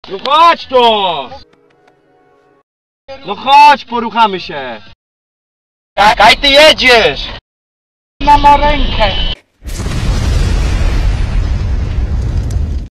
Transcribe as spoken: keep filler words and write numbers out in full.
No chodź tu! No chodź, poruchamy się! Tak, aj ty jedziesz! Na ma rękę.